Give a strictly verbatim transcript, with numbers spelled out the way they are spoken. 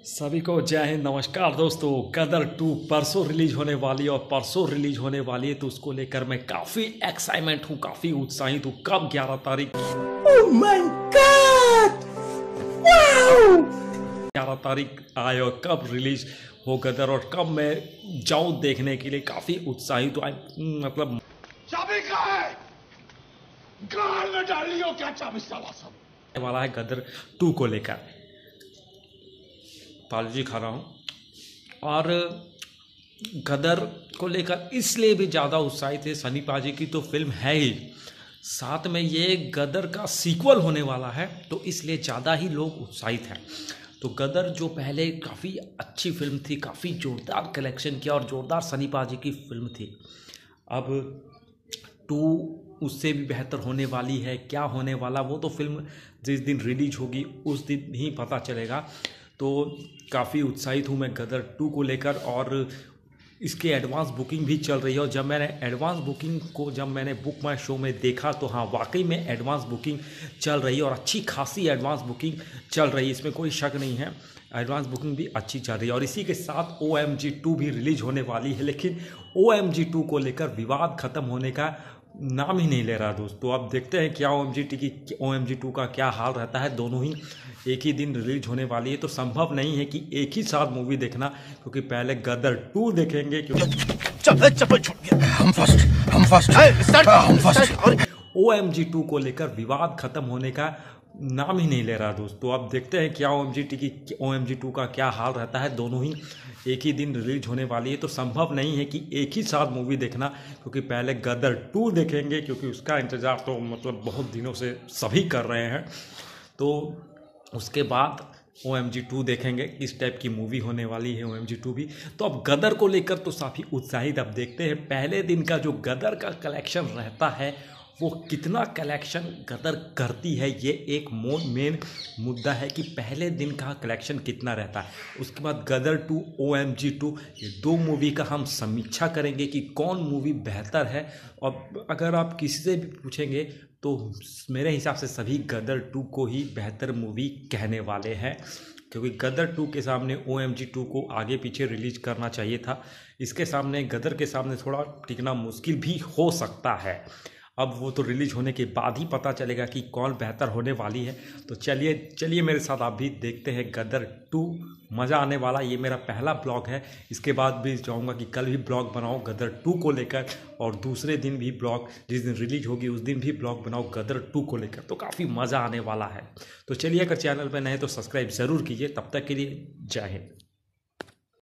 सभी को जय हिंद। नमस्कार दोस्तों, गदर टू परसों रिलीज होने वाली है और परसों रिलीज होने वाली है तो उसको लेकर मैं काफ़ी एक्साइटमेंट हूँ, काफ़ी उत्साहित हूँ। कब ग्यारह तारीख Oh my God! Wow! ग्यारह तारीख आए और कब रिलीज हो गदर और कब मैं जाऊँ देखने के लिए काफ़ी उत्साहित हूँ। मतलब चाबी कहाँ है? गाल में डाल लियो क्या चाबी साला सब? वाला है गदर टू को लेकर। पालजी खा रहा हूँ और गदर को लेकर इसलिए भी ज़्यादा उत्साहित है। सनी पाजी की तो फिल्म है ही, साथ में ये गदर का सीक्वल होने वाला है तो इसलिए ज़्यादा ही लोग उत्साहित हैं। तो गदर जो पहले काफ़ी अच्छी फिल्म थी, काफ़ी ज़ोरदार कलेक्शन किया और ज़ोरदार सनी पाजी की फिल्म थी, अब टू उससे भी बेहतर होने वाली है। क्या होने वाला वो तो फिल्म जिस दिन रिलीज होगी उस दिन ही पता चलेगा। तो काफ़ी उत्साहित हूँ मैं गदर टू को लेकर और इसकी एडवांस बुकिंग भी चल रही है। और जब मैंने एडवांस बुकिंग को जब मैंने बुक माई शो में देखा तो हाँ, वाकई में एडवांस बुकिंग चल रही है और अच्छी खासी एडवांस बुकिंग चल रही है, इसमें कोई शक नहीं है। एडवांस बुकिंग भी अच्छी चल रही है और इसी के साथ ओ एम जी टू भी रिलीज होने वाली है। लेकिन ओ एम जी टू को लेकर विवाद ख़त्म होने का नाम ही नहीं ले रहा दोस्तों। अब देखते हैं क्या ओ एम जी टी की ओ एम जी टू का क्या हाल रहता है। दोनों ही एक ही दिन रिलीज होने वाली है तो संभव नहीं है कि एक ही साथ मूवी देखना, क्योंकि पहले गदर टू देखेंगे क्योंकि चप्पल छूट गया। हम फर्स्ट, हम फर्स्ट, हम first. O M G two को लेकर विवाद खत्म होने का नाम ही नहीं ले रहा दोस्तों। अब देखते हैं क्या ओ एम जी टी की ओ एम जी टू का क्या हाल रहता है। दोनों ही एक ही दिन रिलीज होने वाली है तो संभव नहीं है कि एक ही साथ मूवी देखना, क्योंकि पहले गदर टू देखेंगे क्योंकि उसका इंतज़ार तो मतलब बहुत दिनों से सभी कर रहे हैं। तो उसके बाद ओ एम जी टू देखेंगे, इस टाइप की मूवी होने वाली है ओ एम जी टू भी। तो अब गदर को लेकर तो काफ़ी उत्साहित। अब देखते हैं पहले दिन का जो गदर का कलेक्शन रहता है वो कितना कलेक्शन गदर करती है। ये एक मेन मुद्दा है कि पहले दिन का कलेक्शन कितना रहता है। उसके बाद Gadar two, O M G two, ये दो मूवी का हम समीक्षा करेंगे कि कौन मूवी बेहतर है। और अगर आप किसी से भी पूछेंगे तो मेरे हिसाब से सभी गदर टू को ही बेहतर मूवी कहने वाले हैं, क्योंकि गदर टू के सामने ओ एम जी टू को आगे पीछे रिलीज करना चाहिए था। इसके सामने गदर के सामने थोड़ा टिकना मुश्किल भी हो सकता है। अब वो तो रिलीज होने के बाद ही पता चलेगा कि कौन बेहतर होने वाली है। तो चलिए चलिए मेरे साथ आप भी देखते हैं गदर टू, मज़ा आने वाला। ये मेरा पहला ब्लॉग है, इसके बाद भी चाहूँगा कि कल भी ब्लॉग बनाओ गदर टू को लेकर और दूसरे दिन भी ब्लॉग, जिस दिन रिलीज होगी उस दिन भी ब्लॉग बनाओ गदर टू को लेकर। तो काफ़ी मज़ा आने वाला है। तो चलिए, अगर चैनल पर नए तो सब्सक्राइब ज़रूर कीजिए। तब तक के लिए जय हिंद।